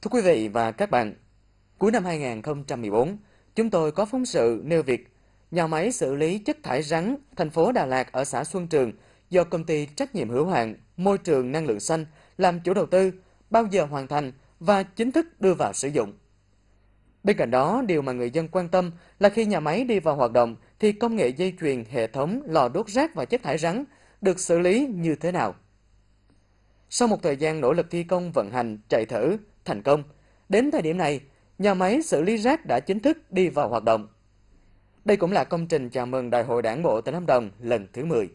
Thưa quý vị và các bạn, cuối năm 2014, chúng tôi có phóng sự nêu việc nhà máy xử lý chất thải rắn thành phố Đà Lạt ở xã Xuân Trường do công ty trách nhiệm hữu hạn Môi trường Năng lượng xanh làm chủ đầu tư bao giờ hoàn thành và chính thức đưa vào sử dụng. Bên cạnh đó, điều mà người dân quan tâm là khi nhà máy đi vào hoạt động thì công nghệ dây chuyền hệ thống lò đốt rác và chất thải rắn được xử lý như thế nào. Sau một thời gian nỗ lực thi công vận hành, chạy thử, thành công, đến thời điểm này, nhà máy xử lý rác đã chính thức đi vào hoạt động. Đây cũng là công trình chào mừng Đại hội Đảng bộ tỉnh Lâm Đồng lần thứ 10.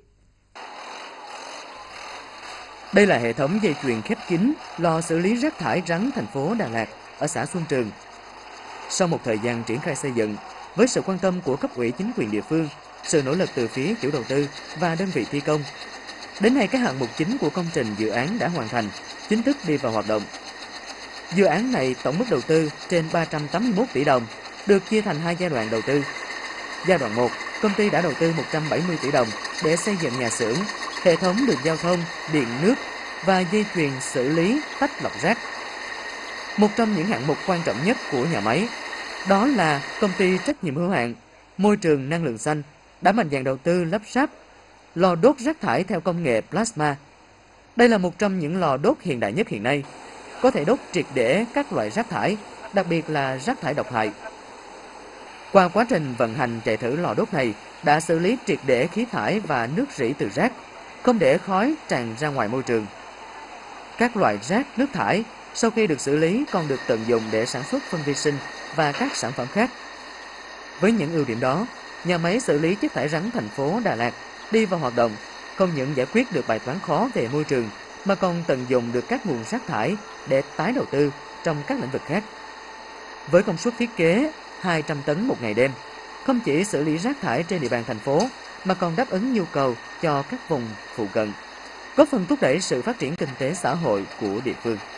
Đây là hệ thống dây chuyền khép kín lò xử lý rác thải rắn thành phố Đà Lạt ở xã Xuân Trường. Sau một thời gian triển khai xây dựng, với sự quan tâm của cấp ủy chính quyền địa phương, sự nỗ lực từ phía chủ đầu tư và đơn vị thi công, đến nay các hạng mục chính của công trình dự án đã hoàn thành, chính thức đi vào hoạt động. Dự án này tổng mức đầu tư trên 381 tỷ đồng, được chia thành hai giai đoạn đầu tư. Giai đoạn 1, công ty đã đầu tư 170 tỷ đồng để xây dựng nhà xưởng, hệ thống đường giao thông, điện nước và dây chuyền xử lý tách lọc rác. Một trong những hạng mục quan trọng nhất của nhà máy, đó là công ty trách nhiệm hữu hạn Môi trường Năng lượng xanh đã mạnh dạn đầu tư lắp ráp lò đốt rác thải theo công nghệ plasma. Đây là một trong những lò đốt hiện đại nhất hiện nay, có thể đốt triệt để các loại rác thải, đặc biệt là rác thải độc hại. Qua quá trình vận hành chạy thử lò đốt này đã xử lý triệt để khí thải và nước rỉ từ rác, không để khói tràn ra ngoài môi trường. Các loại rác, nước thải sau khi được xử lý còn được tận dụng để sản xuất phân vi sinh và các sản phẩm khác. Với những ưu điểm đó, nhà máy xử lý chất thải rắn thành phố Đà Lạt đi vào hoạt động không những giải quyết được bài toán khó về môi trường mà còn tận dụng được các nguồn rác thải để tái đầu tư trong các lĩnh vực khác. Với công suất thiết kế 200 tấn một ngày đêm, không chỉ xử lý rác thải trên địa bàn thành phố mà còn đáp ứng nhu cầu cho các vùng phụ cận, góp phần thúc đẩy sự phát triển kinh tế xã hội của địa phương.